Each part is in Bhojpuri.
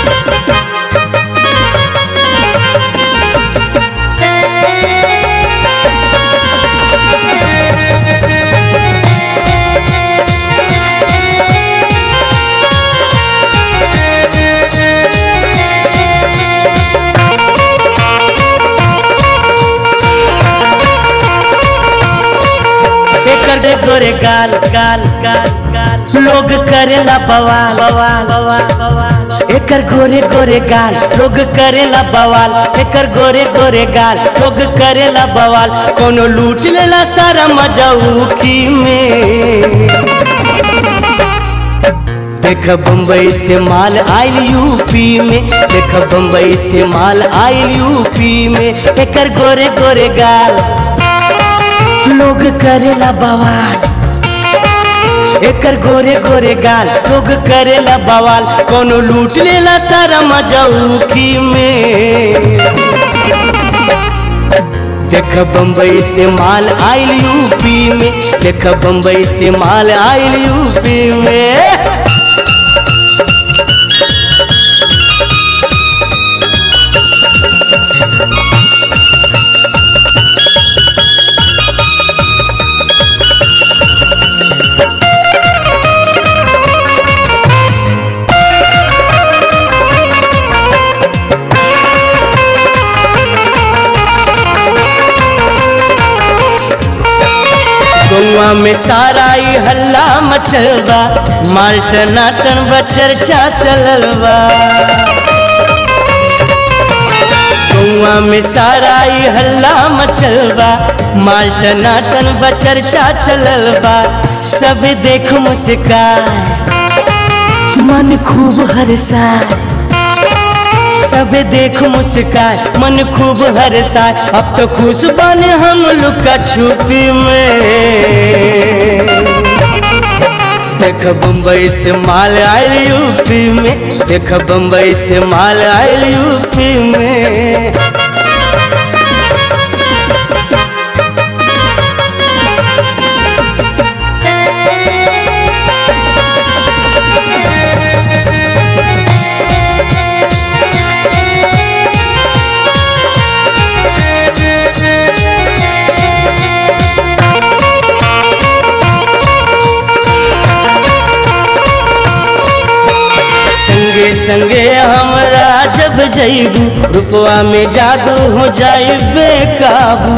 गोरे गाल गाल गाल गाल लोग करेला बवाल बवाल बवाल बवाल एकर गोरे गोरे गाल लोग करेला बवाल एकर गोरे गोरे गाल लोग करेला बवाल कोनो लूट लेला सारा मजा उखी में। देख बम्बई से माल आइल यूपी में देख बम्बई से माल आइल यूपी में एकर गोरे गोरे गाल लोग करेला बवाल एकर गोरे गोरे गाल लोग करेला बवाल कोनो लूट लेला सारा मजा उखी में। देख बम्बई से माल आइल यूपी में देख बम्बई से माल आइल यूपी में। गौवा में सारा ही हल्ला मचलबा माल टनाटन बचर्चा चललबा। गौवा में सारा ही हल्ला मचलबा माल टनाटन बचर्चा चललबा। सब देख मुस्कान मन खूब हर्षाए सब देख मुस्कान मन खूब हर्षाए। अब तो खुश बने हम लुका छुपी में। देख बम्बई से माल आयल यूपी में देख बम्बई से माल आयल यूपी में। संगे संगे हमरा जब जइबू रुपवा में जादू हो जाए बेकाबू।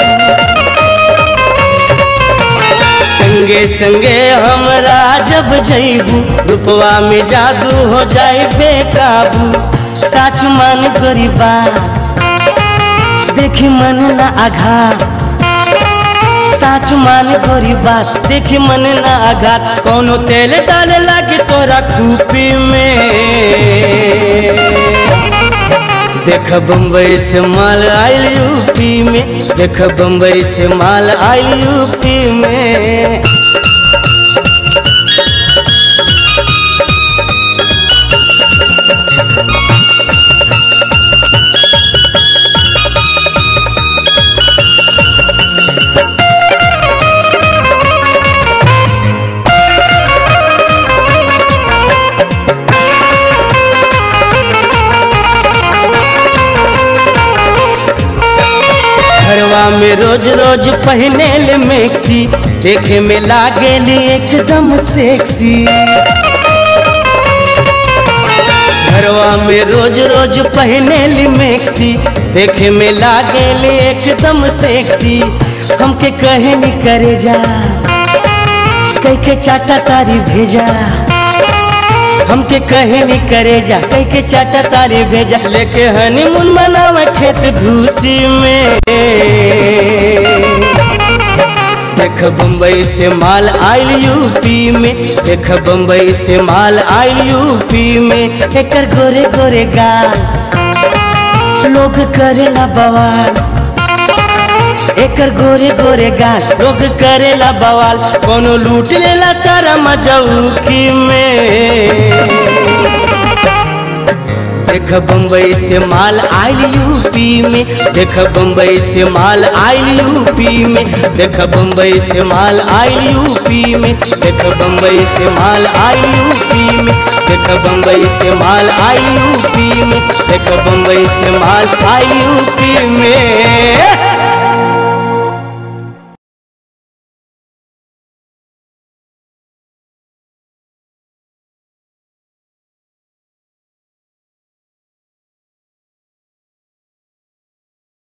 संगे संगे हमरा जब जइबू रुपवा में जादू हो जाए बेकाबू। साच मन गरीबा देखी मन ना आघात साच मान गोरी बात देखी मन ना आघात कोनो तेल डाले लागे तोरा खूपी में। देख बम्बई से माल आइल यूपी में देख बम्बई से माल आइल यूपी में। घरवा में रोज रोज पहने ले मैक्सी देखे में लागे ली एकदम सेक्सी। घरवा में रोज रोज पहने ली मैक्सी देखे में लागे ली एकदम सेक्सी। हमके कहे नहीं करे जा कह के चाटा तारी भेजा हमके कहे नहीं करे जा कह के चाटा तारी भेजा। लेके हनीमून मनावा खेत धूसी में। देख बम्बई से माल आइल यूपी में देख बम्बई से माल आइल यूपी में। एकर गोरे गोरे गाल लोग करेला बवाल एकर गोरे गोरे गाल लोग करेला बवाल कोनो लूट लेला सारा मजा उखी में। देख देख बम्बई से माल आइल यूपी में, देख बम्बई से माल आइल यूपी में, देख बम्बई से माल आइल यूपी में, देख बम्बई से माल आइल यूपी में, देख बम्बई से माल आइल यूपी में, देख बम्बई से माल आइल यूपी में।